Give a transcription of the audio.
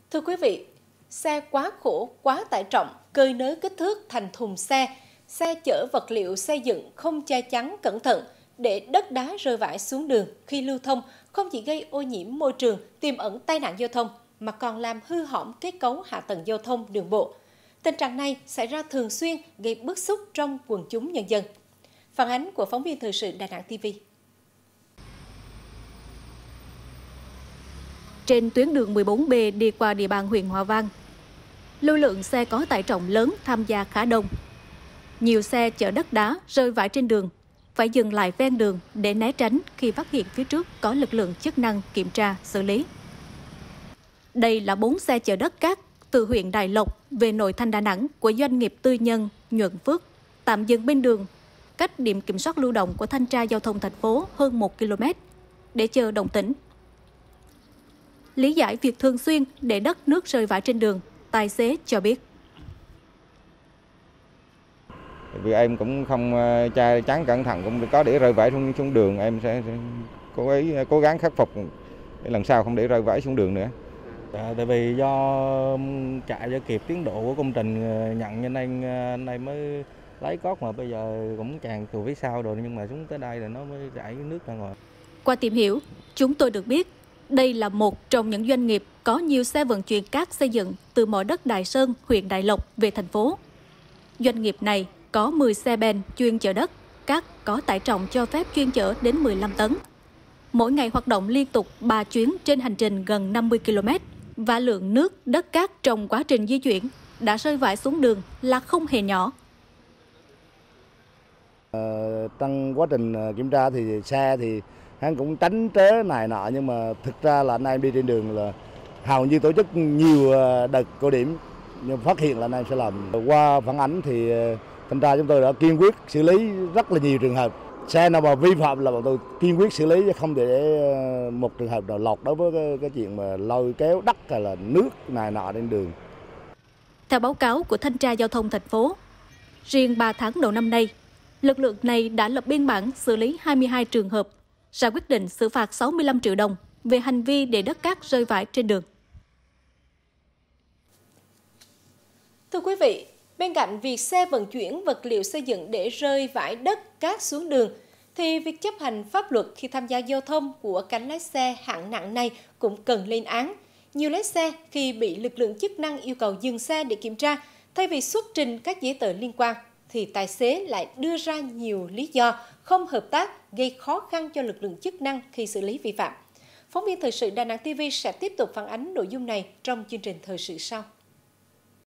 Thưa quý vị, xe quá khổ, quá tải trọng, cơi nới kích thước thành thùng xe, xe chở vật liệu xây dựng không che chắn cẩn thận để đất đá rơi vãi xuống đường khi lưu thông không chỉ gây ô nhiễm môi trường, tiềm ẩn tai nạn giao thông mà còn làm hư hỏng kết cấu hạ tầng giao thông đường bộ. Tình trạng này xảy ra thường xuyên gây bức xúc trong quần chúng nhân dân. Phản ánh của phóng viên thời sự Đà Nẵng TV. Trên tuyến đường 14B đi qua địa bàn huyện Hòa Vang, lưu lượng xe có tải trọng lớn tham gia khá đông. Nhiều xe chở đất đá rơi vãi trên đường, phải dừng lại ven đường để né tránh khi phát hiện phía trước có lực lượng chức năng kiểm tra, xử lý. Đây là 4 xe chở đất cát từ huyện Đại Lộc về nội thành Đà Nẵng của doanh nghiệp tư nhân Nhuận Phước, tạm dừng bên đường, cách điểm kiểm soát lưu động của thanh tra giao thông thành phố hơn 1 km để chờ đồng tĩnh. Lý giải việc thường xuyên để đất nước rơi vãi trên đường, tài xế cho biết. Vì em cũng không che chắn cẩn thận, cũng có để rơi vãi xuống đường, em sẽ cố gắng khắc phục để lần sau không để rơi vãi xuống đường nữa. Tại vì do chạy cho kịp tiến độ của công trình nhận cho nên anh em mới lấy cốt, mà bây giờ cũng tràn từ phía sau rồi, nhưng mà xuống tới đây là nó mới rải nước ra ngoài. Qua tìm hiểu, chúng tôi được biết đây là một trong những doanh nghiệp có nhiều xe vận chuyển cát xây dựng từ mỏ đất Đài Sơn, huyện Đại Lộc về thành phố. Doanh nghiệp này có 10 xe ben chuyên chở đất, cát có tải trọng cho phép chuyên chở đến 15 tấn. Mỗi ngày hoạt động liên tục 3 chuyến trên hành trình gần 50 km và lượng nước, đất cát trong quá trình di chuyển đã rơi vãi xuống đường là không hề nhỏ. Trong quá trình kiểm tra thì xe thì hắn cũng tránh tré này nọ, nhưng mà thực ra là anh em đi trên đường là hầu như tổ chức nhiều đợt cao điểm, nhưng phát hiện là anh em sẽ làm. Qua phản ánh thì thanh tra chúng tôi đã kiên quyết xử lý rất là nhiều trường hợp. Xe nào mà vi phạm là bọn tôi kiên quyết xử lý, chứ không để một trường hợp nào lọt đối với cái chuyện mà lôi kéo đất hay là nước này nọ trên đường. Theo báo cáo của thanh tra giao thông thành phố, riêng 3 tháng đầu năm nay, lực lượng này đã lập biên bản xử lý 22 trường hợp, ra quyết định xử phạt 65 triệu đồng về hành vi để đất cát rơi vãi trên đường. Thưa quý vị, bên cạnh việc xe vận chuyển vật liệu xây dựng để rơi vãi đất cát xuống đường, thì việc chấp hành pháp luật khi tham gia giao thông của cánh lái xe hạng nặng này cũng cần lên án. Nhiều lái xe khi bị lực lượng chức năng yêu cầu dừng xe để kiểm tra, thay vì xuất trình các giấy tờ liên quan, thì tài xế lại đưa ra nhiều lý do không hợp tác, gây khó khăn cho lực lượng chức năng khi xử lý vi phạm. Phóng viên thời sự Đà Nẵng TV sẽ tiếp tục phản ánh nội dung này trong chương trình thời sự sau.